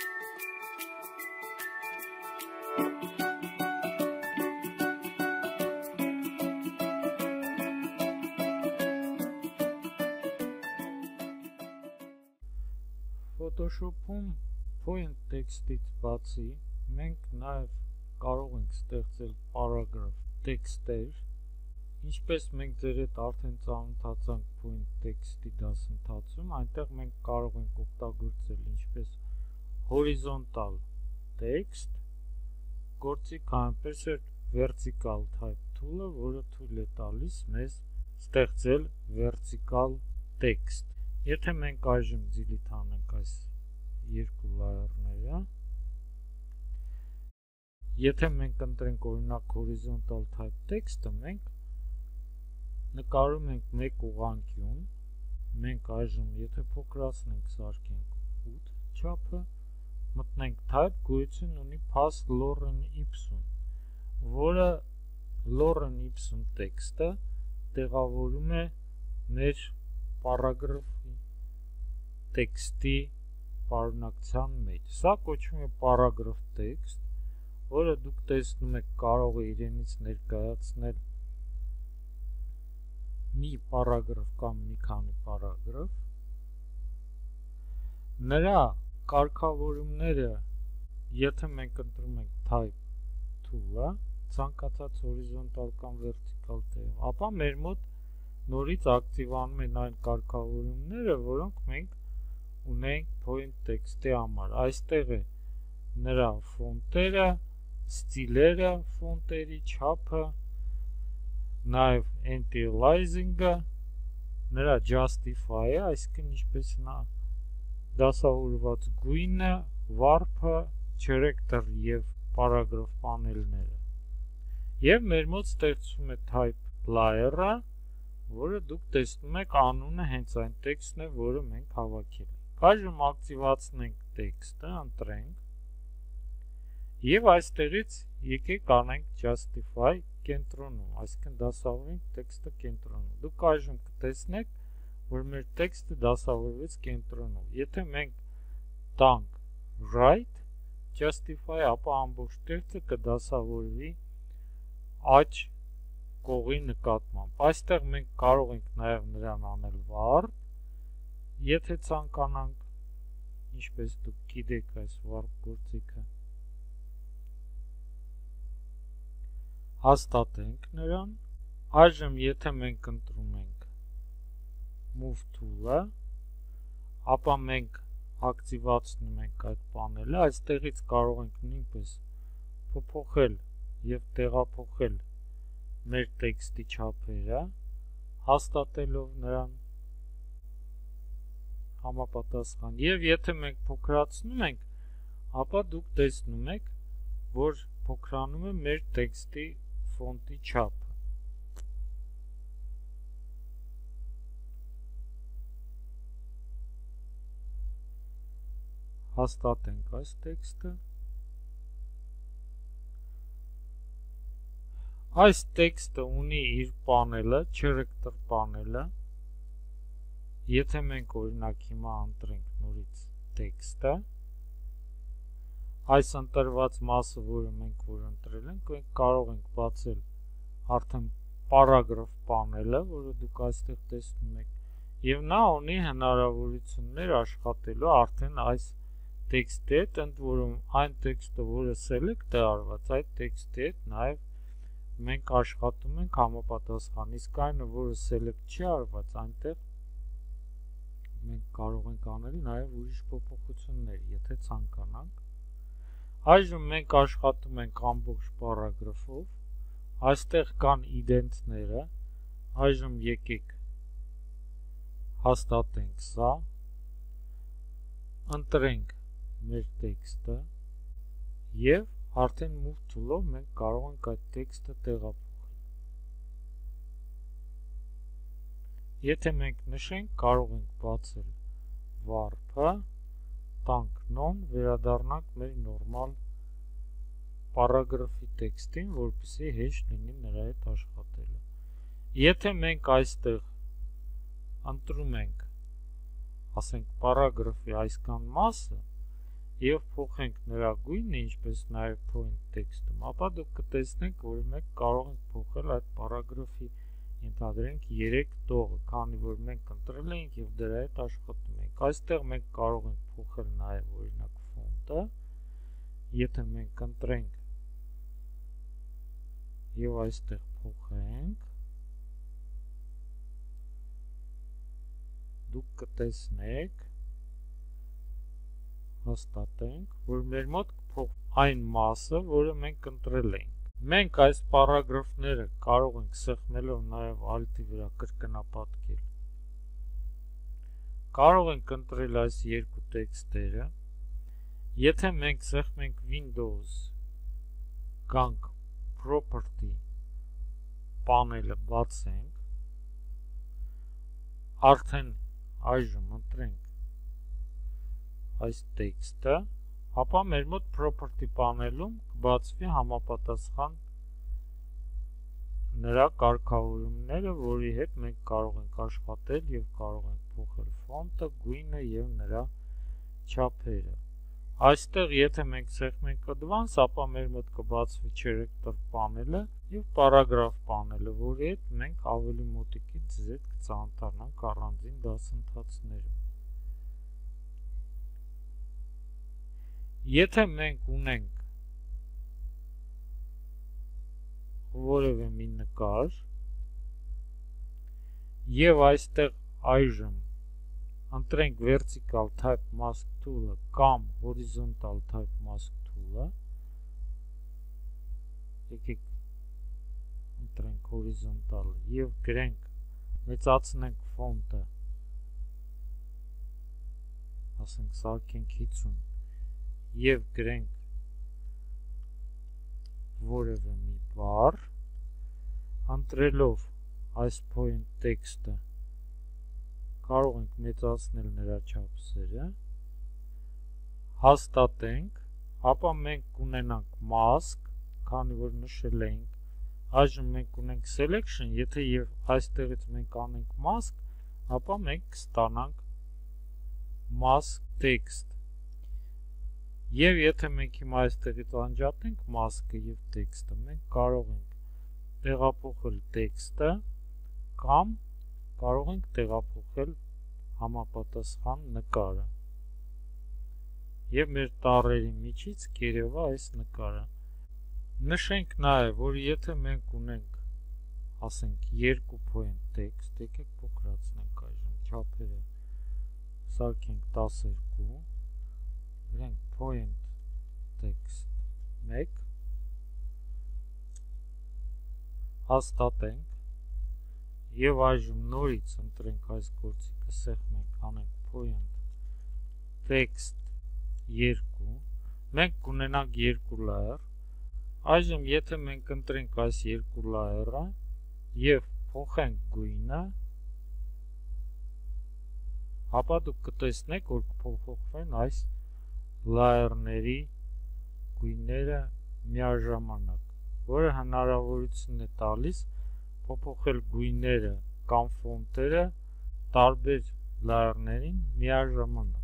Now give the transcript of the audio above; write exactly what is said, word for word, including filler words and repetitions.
Photoshop-ում point text-ից բացի մենք նաև կարող ենք ստեղծել paragraph տեքստեր, ինչպես մենք ձեր հետ արդեն ծանոթացանք point text-ի դասընթացում, այնտեղ մենք կարող ենք օգտագործել ինչպես horizontal text, գործիք այնպես էլ vertical type tool-ը, որը թույլ է տալիս մեզ ստեղծել vertical text։ Եթե մենք այժմ delete անենք այս երկու layerները, եթե մենք ընտրենք օրինակ horizontal type text-ը, մենք նկարում ենք մեկ ուղղանկյուն, մենք այժմ եթե փոքրացնենք սարքենք ութ չափը, մտնենք type, գոյություն ունի pass lorem ipsum, որը lorem ipsum տեքստը տեղավորում է մեր paragraph տեքստի պարունակության մեջ։ Սա կոչվում է paragraph text, որը դուք տեսնում եք կարող է իրենից ներկայացնել մի paragraph կամ մի քանի paragraph։ Նրա կարգավորումները, եթե մենք ընտրում ենք type tool-ը, ցանկացած horizontal կամ vertical տեղում, ապա մեր մոտ նորից ակտիվանում են այն կարգավորումները, որոնք մենք ունենք point text-ի համար։ Այստեղ է նրա ֆոնտերը, ստիլերը, ֆոնտերի չափը, նաև anti-aliasing-ը, նրա justify-ը, այսինքն ինչպես նա դասավորված գույնը, վարպը, character եւ paragraph պանելները։ Եվ մեր մոտ ստեղծվում է type layer-ը, որը դուք տեսնում եք անունը հենց այն տեքստն է, որը մենք հավաքել ենք։ Այժմ ակտիվացնենք տեքստը, ընտրենք եւ այստեղից եկեք անենք justify կենտրոնում, այսինքն դասավորենք տեքստը կենտրոնում։ Դուք այժմ կտեսնեք, որ մեր տեքստը դասավորվեց կենտրոնում։ Եթե մենք տանք right justify, ապա ամբողջ տեքստը կդասավորվի աջ կողի նկատմամբ։ Այստեղ մենք կարող ենք նաև նրան անել warp, եթե ցանկանանք, ինչպես դուք գիտեք այս warp գործիքը։ Հաստատենք նրան։ Այժմ եթե մենք ընտրում ենք move tool-ը, ապա մենք ակտիվացնում ենք այդ պանելը, այստեղից կարող ենք նույնպես փոփոխել եւ տեղափոխել մեր տեքստի չափերը, հաստատելով նրան համապատասխան, եւ եթե մենք փոքրացնում ենք, ապա դուք տեսնում եք, որ փոքրանում է մեր տեքստի ֆոնտի չափը։ Հաստատենք այս տեքստը։ Այս տեքստը ունի իր պանելը, character պանելը։ Եթե մենք օրինակ հիմա ընտրենք նորից տեքստը, այս ընտրված մասը, որը մենք որ ընտրել ենք, մենք կարող ենք բացել արդեն paragraph պանելը, որը դուք այստեղ տեսնում եք, եւ նա ունի հնարավորություններ աշխատելու արդեն այս տեքստի հետ, ընդ որում այն տեքստը, որը select է արված, այդ տեքստի հետ նաեւ մենք աշխատում ենք համապատասխան, իսկ այնը, որը select չի արված, այնտեղ մենք կարող ենք անել նաև ուրիշ փոփոխություններ, եթե ցանկանանք։ Այժմ մենք աշխատում ենք ամբողջ paragraph-ով, այստեղ կան indent-ները, այժմ եկեք հաստատենք սա, ընտրենք մեր տեքստը եւ արդեն move tool-ով մենք կարող ենք այդ տեքստը տեղափոխել։ Եթե մենք նշենք, կարող ենք բացել warp-ը, տանք non, վերադառնանք մեր նորմալ paragraph-ի տեքստին, որպեսզի հեշտ լինի նրա հետ աշխատելը։ Եթե մենք այստեղ ընտրում ենք, ասենք, paragraph-ի այսքան մասը, եւ փոխենք նրա գույնը, ինչպես նաեւ point text-ում, ապա դուք կտեսնեք, որ մենք կարող ենք փոխել այդ պարագրաֆի ենթադրենք երեք տողը, քանի որ մենք ընտրել ենք եւ դրա հետ աշխատում ենք։ Այստեղ մենք կարող ենք փոխել նաեւ օրինակ ֆոնտը, եթե մենք ընտրենք եւ այստեղ փոխենք, դուք կտեսնեք, հաստատենք, որ մեր մոտ կփոխվի այն մասը, որը մենք ընտրել ենք։ Մենք այս պարագրաֆները կարող ենք սեղմելով նաև Alt-ի վրա կրկնապատկել։ Կարող ենք ընտրել այս երկու տեքստերը։ Եթե մենք սեղմենք Windows, գանք Property պանելը բացենք, արդեն այժմ ընտրենք այս տեքստը, ապա մեր մոտ Property պանելում կբացվի համապատասխան նրա կարգավորումները, որի հետ մենք կարող ենք աշխատել եւ կարող ենք փոխել ֆոնտը, գույնը եւ նրա չափերը։ Այստեղ եթե մենք սեղմենք Advanced, ապա մեր մոտ կբացվի Character պանելը եւ Paragraph պանելը, որի հետ մենք ավելի մոտիկից ձեզ հետ կծանոթանանք առանձին դասընթացներում։ Եթե մենք ունենք որևէ մի նկար եւ այստեղ այժմ ընտրենք Vertical Type Mask Tool-ը կամ Horizontal Type Mask Tool-ը, եկեք ընտրենք Horizontal-ը եւ գրենք, մեծացնենք ֆոնտը, ասենք սարքենք հինգ եւ գրենք որևէ մի բառ, ընտրելով այս point text-ը կարող ենք մեծացնել նրա չափսերը, հաստատենք, ապա մենք կունենանք mask, քանի որ նշել ենք, այժմ մենք ունենք selection, եթե եւ այստեղից մենք անենք mask, ապա մենք կստանանք mask text։ Եվ եթե մենք հիմա այստեղից անջատենք mask-ը եւ տեքստը, մենք կարող ենք տեղափոխել տեքստը կամ կարող ենք տեղափոխել համապատասխան նկարը։ Եվ մեր տառերի միջից կերևա այս նկարը։ Նշենք նաեւ, որ եթե մենք ունենք, ասենք, երկու point text, եկեք փոքրացնենք այժմ չափերը, սարքենք տասներկու, գրենք point text մեկ, հաստատենք եւ այժմ նորից ընտրենք այս գործիքը, սեղմենք, անենք point text երկու, մենք կունենանք երկու layer, այժմ եթե մենք ընտրենք այս երկու layer-ը եւ փոխենք գույնը, ապա դուք կտեսնեք, որ կփոխվեն այս layer-ների գույները միաժամանակ, որը հնարավորություն է տալիս փոփոխել գույները կամ ֆոնտերը տարբեր layer-ներին միաժամանակ։